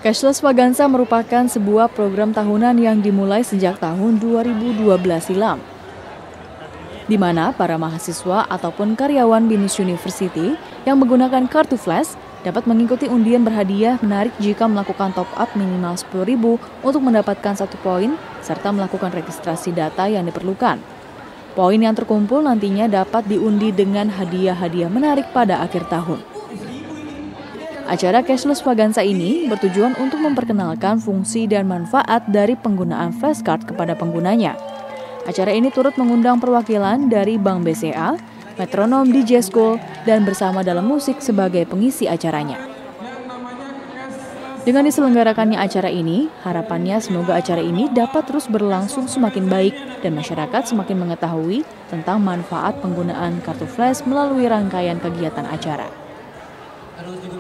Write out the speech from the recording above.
Cashless Vaganza merupakan sebuah program tahunan yang dimulai sejak tahun 2012 silam, di mana para mahasiswa ataupun karyawan BINUS University yang menggunakan kartu flash dapat mengikuti undian berhadiah menarik jika melakukan top up minimal 10.000 untuk mendapatkan 1 poin serta melakukan registrasi data yang diperlukan. Poin yang terkumpul nantinya dapat diundi dengan hadiah-hadiah menarik pada akhir tahun. Acara Cashless Vaganza ini bertujuan untuk memperkenalkan fungsi dan manfaat dari penggunaan flashcard kepada penggunanya. Acara ini turut mengundang perwakilan dari Bank BCA, Metronom DJ School, dan Bersama Dalam Musik sebagai pengisi acaranya. Dengan diselenggarakannya acara ini, harapannya semoga acara ini dapat terus berlangsung semakin baik dan masyarakat semakin mengetahui tentang manfaat penggunaan kartu flash melalui rangkaian kegiatan acara.